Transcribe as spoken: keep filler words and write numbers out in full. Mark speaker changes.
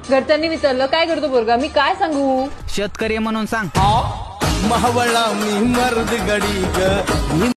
Speaker 1: घरच्यांनी विचारलं काय करतो पोरगा, मी काय सांगू?
Speaker 2: शेतकरी म्हणून सांग.
Speaker 3: महावळा मी मर्द गडी ग